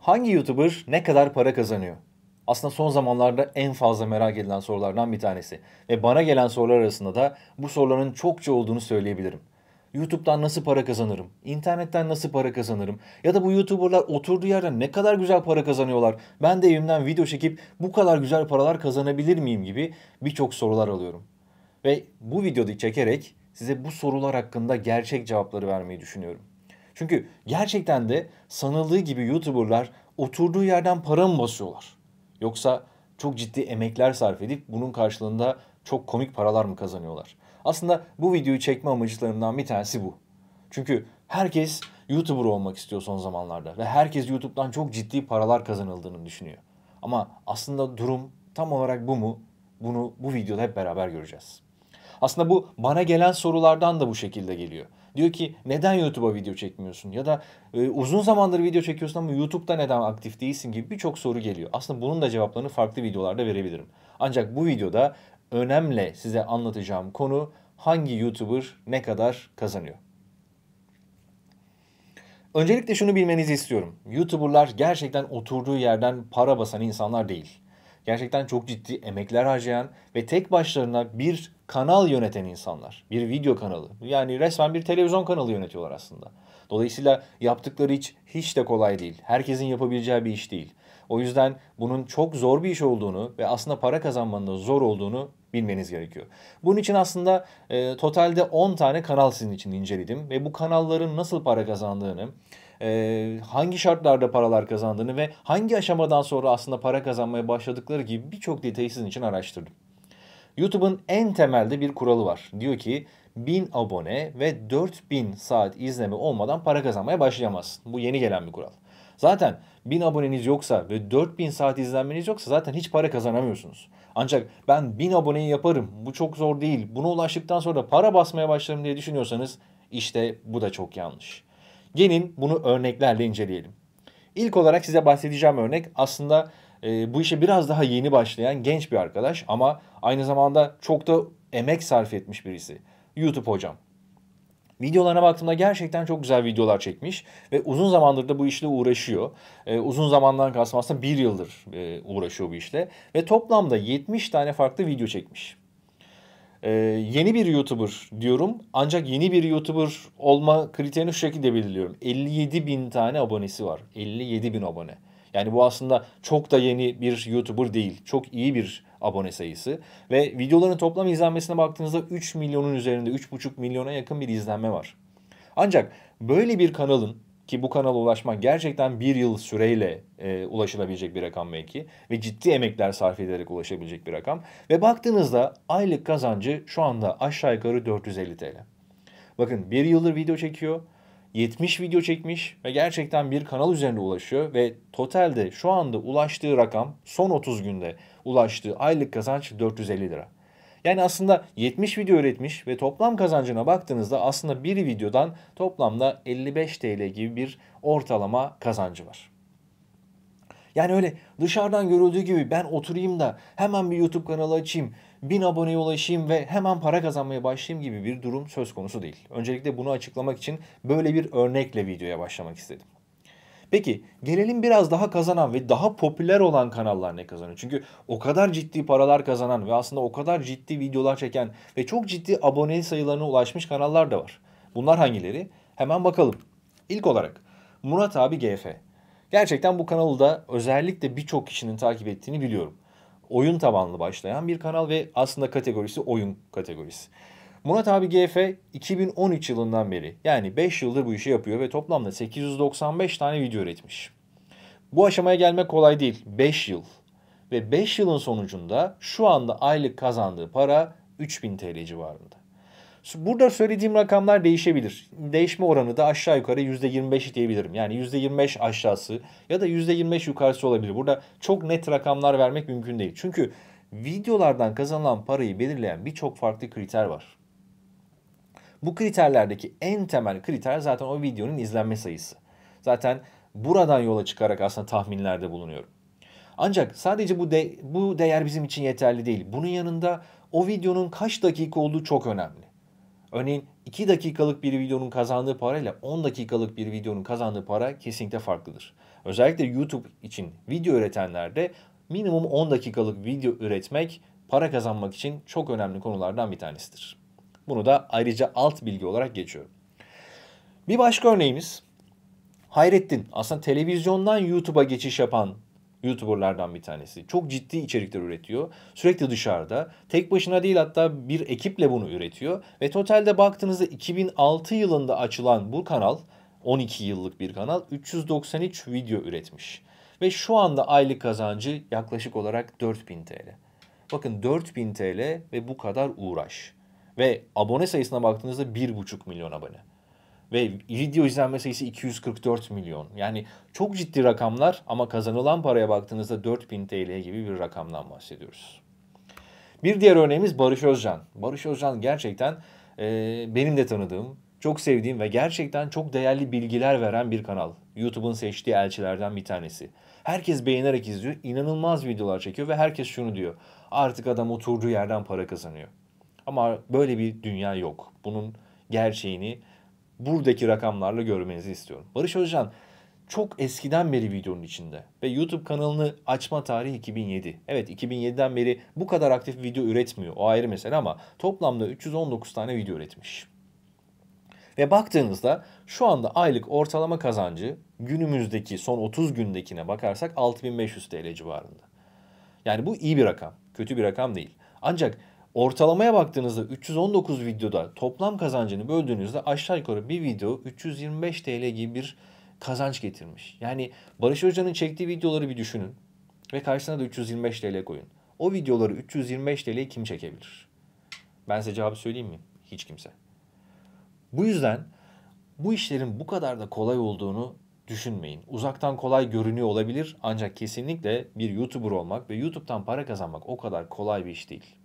Hangi YouTuber ne kadar para kazanıyor? Aslında son zamanlarda en fazla merak edilen sorulardan bir tanesi. Ve bana gelen sorular arasında da bu soruların çokça olduğunu söyleyebilirim. YouTube'dan nasıl para kazanırım? İnternetten nasıl para kazanırım? Ya da bu YouTuber'lar oturduğu yerden ne kadar güzel para kazanıyorlar? Ben de evimden video çekip bu kadar güzel paralar kazanabilir miyim gibi birçok sorular alıyorum. Ve bu videoyu çekerek size bu sorular hakkında gerçek cevapları vermeyi düşünüyorum. Çünkü gerçekten de sanıldığı gibi YouTuber'lar oturduğu yerden para mı basıyorlar? Yoksa çok ciddi emekler sarf edip bunun karşılığında çok komik paralar mı kazanıyorlar? Aslında bu videoyu çekme amacılarımdan bir tanesi bu. Çünkü herkes YouTuber olmak istiyor son zamanlarda ve herkes YouTube'dan çok ciddi paralar kazanıldığını düşünüyor. Ama aslında durum tam olarak bu mu? Bunu bu videoda hep beraber göreceğiz. Aslında bu bana gelen sorulardan da bu şekilde geliyor. Diyor ki neden YouTube'a video çekmiyorsun? Ya da uzun zamandır video çekiyorsun ama YouTube'da neden aktif değilsin gibi birçok soru geliyor. Aslında bunun da cevaplarını farklı videolarda verebilirim. Ancak bu videoda önemli size anlatacağım konu hangi YouTuber ne kadar kazanıyor. Öncelikle şunu bilmenizi istiyorum. YouTuber'lar gerçekten oturduğu yerden para basan insanlar değil. Gerçekten çok ciddi emekler harcayan ve tek başlarına bir kanal yöneten insanlar. Bir video kanalı. Yani resmen bir televizyon kanalı yönetiyorlar aslında. Dolayısıyla yaptıkları hiç de kolay değil. Herkesin yapabileceği bir iş değil. O yüzden bunun çok zor bir iş olduğunu ve aslında para kazanmanın da zor olduğunu bilmeniz gerekiyor. Bunun için aslında totalde 10 tane kanal sizin için inceledim ve bu kanalların nasıl para kazandığını, hangi şartlarda paralar kazandığını ve hangi aşamadan sonra aslında para kazanmaya başladıkları gibi birçok detayı sizin için araştırdım. YouTube'un en temelde bir kuralı var. Diyor ki 1000 abone ve 4000 saat izleme olmadan para kazanmaya başlayamazsın. Bu yeni gelen bir kural. Zaten 1000 aboneniz yoksa ve 4000 saat izlenmeniz yoksa zaten hiç para kazanamıyorsunuz. Ancak ben 1000 aboneyi yaparım, bu çok zor değil, buna ulaştıktan sonra da para basmaya başlarım diye düşünüyorsanız işte bu da çok yanlış. Gelin bunu örneklerle inceleyelim. İlk olarak size bahsedeceğim örnek aslında bu işe biraz daha yeni başlayan genç bir arkadaş ama aynı zamanda çok da emek sarf etmiş birisi. YouTube hocam. Videolarına baktığımda gerçekten çok güzel videolar çekmiş ve uzun zamandır da bu işle uğraşıyor. Uzun zamandan kastım aslında bir yıldır uğraşıyor bu işle ve toplamda 70 tane farklı video çekmiş. Yeni bir YouTuber diyorum ancak yeni bir YouTuber olma kriterini şu şekilde belirliyorum. 57 bin tane abonesi var. 57 bin abone. Yani bu aslında çok da yeni bir YouTuber değil. Çok iyi bir abone sayısı. Ve videoların toplam izlenmesine baktığınızda 3 milyonun üzerinde 3,5 milyona yakın bir izlenme var. Ancak böyle bir kanalın ki bu kanala ulaşmak gerçekten bir yıl süreyle ulaşılabilecek bir rakam belki ve ciddi emekler sarf ederek ulaşabilecek bir rakam. Ve baktığınızda aylık kazancı şu anda aşağı yukarı 450 TL. Bakın bir yıldır video çekiyor, 70 video çekmiş ve gerçekten bir kanal üzerinde ulaşıyor ve totalde şu anda ulaştığı rakam son 30 günde ulaştığı aylık kazanç 450 lira. Yani aslında 70 video üretmiş ve toplam kazancına baktığınızda aslında bir videodan toplamda 55 TL gibi bir ortalama kazancı var. Yani öyle dışarıdan görüldüğü gibi ben oturayım da hemen bir YouTube kanalı açayım, 1000 aboneye ulaşayım ve hemen para kazanmaya başlayayım gibi bir durum söz konusu değil. Öncelikle bunu açıklamak için böyle bir örnekle videoya başlamak istedim. Peki gelelim biraz daha kazanan ve daha popüler olan kanallar ne kazanıyor? Çünkü o kadar ciddi paralar kazanan ve aslında o kadar ciddi videolar çeken ve çok ciddi abone sayılarına ulaşmış kanallar da var. Bunlar hangileri? Hemen bakalım. İlk olarak Murat abi GF. Gerçekten bu kanalı da özellikle birçok kişinin takip ettiğini biliyorum. Oyun tabanlı başlayan bir kanal ve aslında kategorisi oyun kategorisi. Murat abi GF 2013 yılından beri yani 5 yıldır bu işi yapıyor ve toplamda 895 tane video üretmiş. Bu aşamaya gelmek kolay değil. 5 yıl. Ve 5 yılın sonucunda şu anda aylık kazandığı para 3000 TL civarında. Burada söylediğim rakamlar değişebilir. Değişme oranı da aşağı yukarı %25 diyebilirim. Yani %25 aşağısı ya da %25 yukarısı olabilir. Burada çok net rakamlar vermek mümkün değil. Çünkü videolardan kazanılan parayı belirleyen birçok farklı kriter var. Bu kriterlerdeki en temel kriter zaten o videonun izlenme sayısı. Zaten buradan yola çıkarak aslında tahminlerde bulunuyorum. Ancak sadece bu değer bizim için yeterli değil. Bunun yanında o videonun kaç dakika olduğu çok önemli. Örneğin 2 dakikalık bir videonun kazandığı parayla 10 dakikalık bir videonun kazandığı para kesinlikle farklıdır. Özellikle YouTube için video üretenlerde minimum 10 dakikalık video üretmek para kazanmak için çok önemli konulardan bir tanesidir. Bunu da ayrıca alt bilgi olarak geçiyorum. Bir başka örneğimiz Hayrettin. Aslında televizyondan YouTube'a geçiş yapan YouTuber'lardan bir tanesi. Çok ciddi içerikler üretiyor. Sürekli dışarıda. Tek başına değil, hatta bir ekiple bunu üretiyor. Ve totalde baktığınızda 2006 yılında açılan bu kanal, 12 yıllık bir kanal, 393 video üretmiş. Ve şu anda aylık kazancı yaklaşık olarak 4000 TL. Bakın 4000 TL ve bu kadar uğraş. Ve abone sayısına baktığınızda 1,5 milyon abone. Ve video izlenme sayısı 244 milyon. Yani çok ciddi rakamlar ama kazanılan paraya baktığınızda 4000 TL gibi bir rakamdan bahsediyoruz. Bir diğer örneğimiz Barış Özcan. Barış Özcan gerçekten benim de tanıdığım, çok sevdiğim ve gerçekten çok değerli bilgiler veren bir kanal. YouTube'un seçtiği elçilerden bir tanesi. Herkes beğenerek izliyor, inanılmaz videolar çekiyor ve herkes şunu diyor: artık adam oturduğu yerden para kazanıyor. Ama böyle bir dünya yok. Bunun gerçeğini buradaki rakamlarla görmenizi istiyorum. Barış Özcan çok eskiden beri videonun içinde ve YouTube kanalını açma tarihi 2007. Evet, 2007'den beri bu kadar aktif video üretmiyor. O ayrı mesele ama toplamda 319 tane video üretmiş. Ve baktığınızda şu anda aylık ortalama kazancı günümüzdeki son 30 gündekine bakarsak 6500 TL civarında. Yani bu iyi bir rakam, kötü bir rakam değil. Ancak ortalamaya baktığınızda 319 videoda toplam kazancını böldüğünüzde aşağı yukarı bir video 325 TL gibi bir kazanç getirmiş. Yani Barış Hoca'nın çektiği videoları bir düşünün ve karşısına da 325 TL koyun. O videoları 325 TL'ye kim çekebilir? Ben size cevabı söyleyeyim mi? Hiç kimse. Bu yüzden bu işlerin bu kadar da kolay olduğunu düşünmeyin. Uzaktan kolay görünüyor olabilir ancak kesinlikle bir YouTuber olmak ve YouTube'dan para kazanmak o kadar kolay bir iş değil.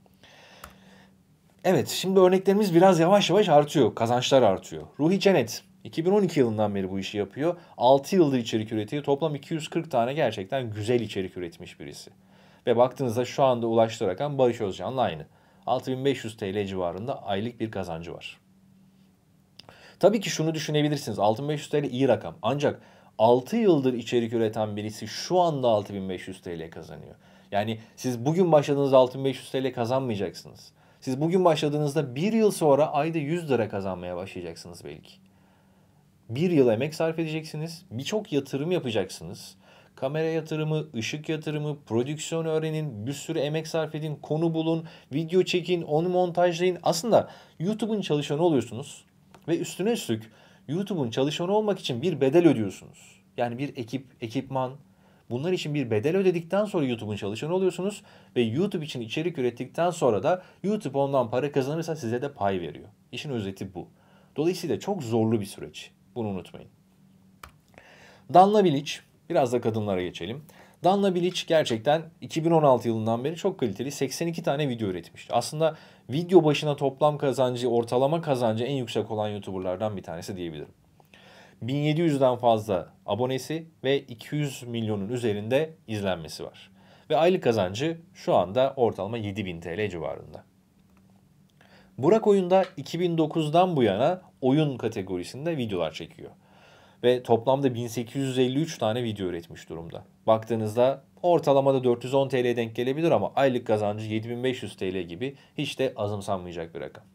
Evet, şimdi örneklerimiz biraz yavaş yavaş artıyor. Kazançlar artıyor. Ruhi Cennet 2012 yılından beri bu işi yapıyor. 6 yıldır içerik üretiyor. Toplam 240 tane gerçekten güzel içerik üretmiş birisi. Ve baktığınızda şu anda ulaştığı rakam Barış Özcan'la aynı. 6500 TL civarında aylık bir kazancı var. Tabii ki şunu düşünebilirsiniz. 6500 TL iyi rakam. Ancak 6 yıldır içerik üreten birisi şu anda 6500 TL kazanıyor. Yani siz bugün başladığınızda 6500 TL kazanmayacaksınız. Siz bugün başladığınızda bir yıl sonra ayda 100 lira kazanmaya başlayacaksınız belki. Bir yıl emek sarf edeceksiniz. Birçok yatırım yapacaksınız. Kamera yatırımı, ışık yatırımı, prodüksiyon öğrenin, bir sürü emek sarf edin, konu bulun, video çekin, onu montajlayın. Aslında YouTube'un çalışanı oluyorsunuz. Ve üstüne üstlük YouTube'un çalışanı olmak için bir bedel ödüyorsunuz. Yani bir ekipman, bunlar için bir bedel ödedikten sonra YouTube'un çalışanı oluyorsunuz. Ve YouTube için içerik ürettikten sonra da YouTube ondan para kazanırsa size de pay veriyor. İşin özeti bu. Dolayısıyla çok zorlu bir süreç. Bunu unutmayın. Danla Bilic, biraz da kadınlara geçelim. Danla Bilic gerçekten 2016 yılından beri çok kaliteli 82 tane video üretmiş. Aslında video başına toplam kazancı, ortalama kazancı en yüksek olan YouTuber'lardan bir tanesi diyebilirim. 1700'den fazla abonesi ve 200 milyonun üzerinde izlenmesi var. Ve aylık kazancı şu anda ortalama 7000 TL civarında. Burak Oyun'da 2009'dan bu yana oyun kategorisinde videolar çekiyor. Ve toplamda 1853 tane video üretmiş durumda. Baktığınızda ortalamada 410 TL'ye denk gelebilir ama aylık kazancı 7500 TL gibi hiç de azımsanmayacak bir rakam.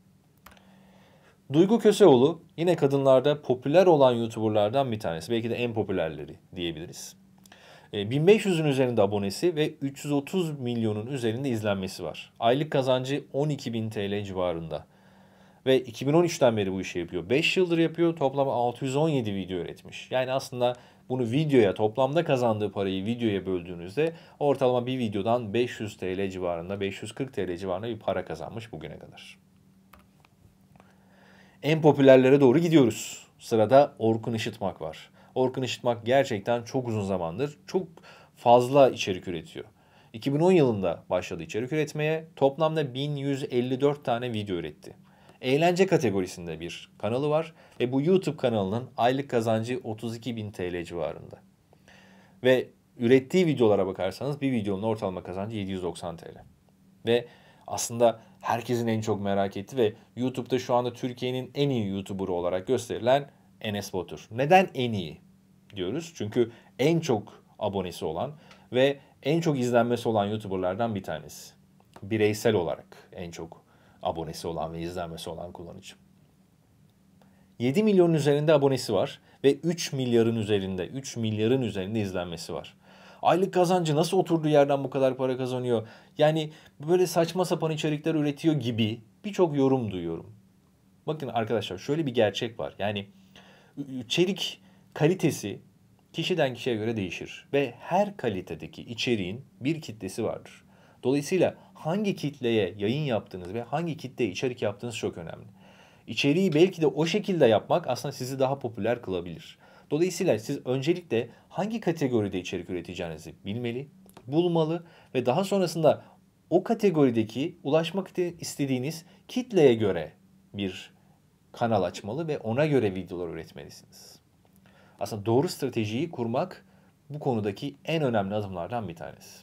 Duygu Köseoğlu yine kadınlarda popüler olan YouTuber'lardan bir tanesi. Belki de en popülerleri diyebiliriz. 1500'ün üzerinde abonesi ve 330 milyonun üzerinde izlenmesi var. Aylık kazancı 12.000 TL civarında. Ve 2013'ten beri bu işi yapıyor. 5 yıldır yapıyor. Toplam 617 video üretmiş. Yani aslında bunu videoya, toplamda kazandığı parayı videoya böldüğünüzde ortalama bir videodan 500 TL civarında, 540 TL civarında bir para kazanmış bugüne kadar. En popülerlere doğru gidiyoruz. Sırada Orkun Işıtmak var. Orkun Işıtmak gerçekten çok uzun zamandır çok fazla içerik üretiyor. 2010 yılında başladı içerik üretmeye. Toplamda 1154 tane video üretti. Eğlence kategorisinde bir kanalı var ve bu YouTube kanalının aylık kazancı 32.000 TL civarında. Ve ürettiği videolara bakarsanız bir videonun ortalama kazancı 790 TL. Ve aslında herkesin en çok merak ettiği ve YouTube'da şu anda Türkiye'nin en iyi YouTuber'ı olarak gösterilen Enes Batur. Neden en iyi? diyoruz. Çünkü en çok abonesi olan ve en çok izlenmesi olan YouTuber'lardan bir tanesi. Bireysel olarak en çok abonesi olan ve izlenmesi olan kullanıcı. 7 milyonun üzerinde abonesi var ve 3 milyarın üzerinde izlenmesi var. Aylık kazancı nasıl oturduğu yerden bu kadar para kazanıyor? Yani böyle saçma sapan içerikler üretiyor gibi birçok yorum duyuyorum. Bakın arkadaşlar, şöyle bir gerçek var. Yani içerik kalitesi kişiden kişiye göre değişir ve her kalitedeki içeriğin bir kitlesi vardır. Dolayısıyla hangi kitleye yayın yaptığınız ve hangi kitleye içerik yaptığınız çok önemli. İçeriği belki de o şekilde yapmak aslında sizi daha popüler kılabilir. Dolayısıyla siz öncelikle hangi kategoride içerik üreteceğinizi bilmeli, bulmalı ve daha sonrasında o kategorideki ulaşmak istediğiniz kitleye göre bir kanal açmalı ve ona göre videolar üretmelisiniz. Aslında doğru stratejiyi kurmak bu konudaki en önemli adımlardan bir tanesi.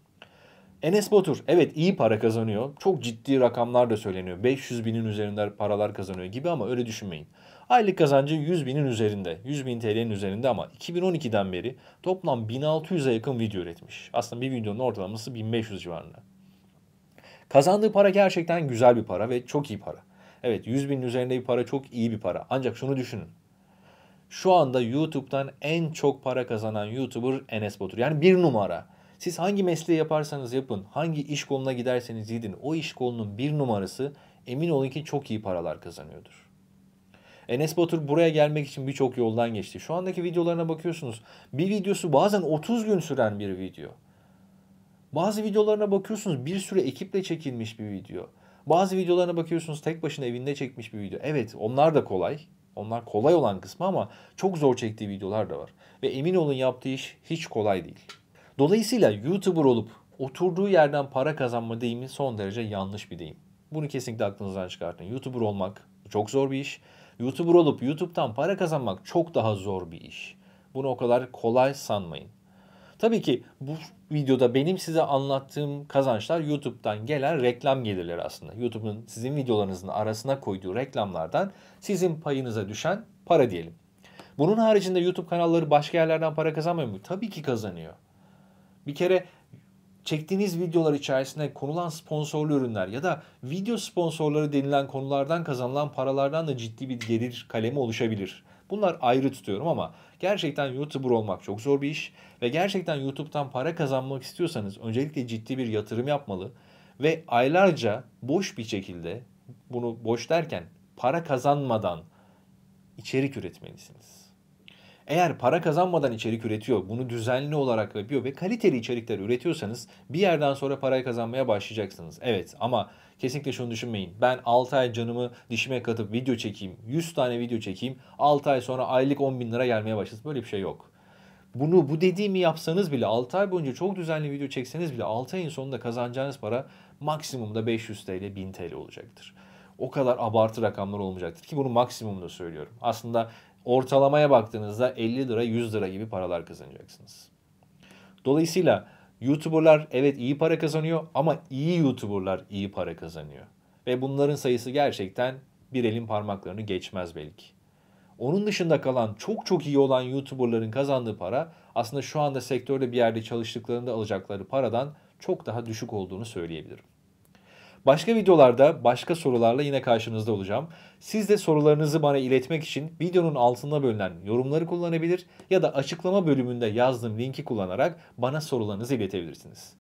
Enes Batur, evet, iyi para kazanıyor. Çok ciddi rakamlar da söyleniyor. 500 binin üzerinde paralar kazanıyor gibi ama öyle düşünmeyin. Aylık kazancı 100 binin üzerinde, 100 bin TL'nin üzerinde ama 2012'den beri toplam 1600'e yakın video üretmiş. Aslında bir videonun ortalaması 1500 civarında. Kazandığı para gerçekten güzel bir para ve çok iyi para. Evet, 100 binin üzerinde bir para çok iyi bir para. Ancak şunu düşünün. Şu anda YouTube'dan en çok para kazanan YouTuber Enes Batur. Yani bir numara. Siz hangi mesleği yaparsanız yapın, hangi iş koluna giderseniz gidin, o iş kolunun bir numarası emin olun ki çok iyi paralar kazanıyordur. Enes Batur buraya gelmek için birçok yoldan geçti. Şu andaki videolarına bakıyorsunuz. Bir videosu bazen 30 gün süren bir video. Bazı videolarına bakıyorsunuz bir sürü ekiple çekilmiş bir video. Bazı videolarına bakıyorsunuz tek başına evinde çekmiş bir video. Evet, onlar da kolay. Onlar kolay olan kısmı ama çok zor çektiği videolar da var. Ve emin olun yaptığı iş hiç kolay değil. Dolayısıyla YouTuber olup oturduğu yerden para kazanma deyimi son derece yanlış bir deyim. Bunu kesinlikle aklınızdan çıkartın. YouTuber olmak çok zor bir iş. YouTuber olup YouTube'dan para kazanmak çok daha zor bir iş. Bunu o kadar kolay sanmayın. Tabii ki bu videoda benim size anlattığım kazançlar YouTube'dan gelen reklam gelirleri aslında. YouTube'un sizin videolarınızın arasına koyduğu reklamlardan sizin payınıza düşen para diyelim. Bunun haricinde YouTube kanalları başka yerlerden para kazanmıyor mu? Tabii ki kazanıyor. Bir kere çektiğiniz videolar içerisinde konulan sponsorlu ürünler ya da video sponsorları denilen konulardan kazanılan paralardan da ciddi bir gelir kalemi oluşabilir. Bunlar ayrı tutuyorum ama gerçekten YouTuber olmak çok zor bir iş ve gerçekten YouTube'dan para kazanmak istiyorsanız öncelikle ciddi bir yatırım yapmalı ve aylarca boş bir şekilde, bunu boş derken para kazanmadan içerik üretmelisiniz. Eğer para kazanmadan içerik üretiyor, bunu düzenli olarak yapıyor ve kaliteli içerikler üretiyorsanız bir yerden sonra parayı kazanmaya başlayacaksınız. Evet, ama kesinlikle şunu düşünmeyin. Ben 6 ay canımı dişime katıp video çekeyim, 100 tane video çekeyim, 6 ay sonra aylık 10 bin lira gelmeye başlasın. Böyle bir şey yok. Bu dediğimi yapsanız bile 6 ay boyunca çok düzenli video çekseniz bile 6 ayın sonunda kazanacağınız para maksimumda 500 TL, 1000 TL olacaktır. O kadar abartı rakamlar olmayacaktır ki bunu maksimumda söylüyorum. Aslında ortalamaya baktığınızda 50 lira, 100 lira gibi paralar kazanacaksınız. Dolayısıyla YouTuber'lar evet iyi para kazanıyor ama iyi YouTuber'lar iyi para kazanıyor. Ve bunların sayısı gerçekten bir elin parmaklarını geçmez belki. Onun dışında kalan çok çok iyi olan YouTuber'ların kazandığı para aslında şu anda sektörde bir yerde çalıştıklarında alacakları paradan çok daha düşük olduğunu söyleyebilirim. Başka videolarda başka sorularla yine karşınızda olacağım. Siz de sorularınızı bana iletmek için videonun altında bulunan yorumları kullanabilir ya da açıklama bölümünde yazdığım linki kullanarak bana sorularınızı iletebilirsiniz.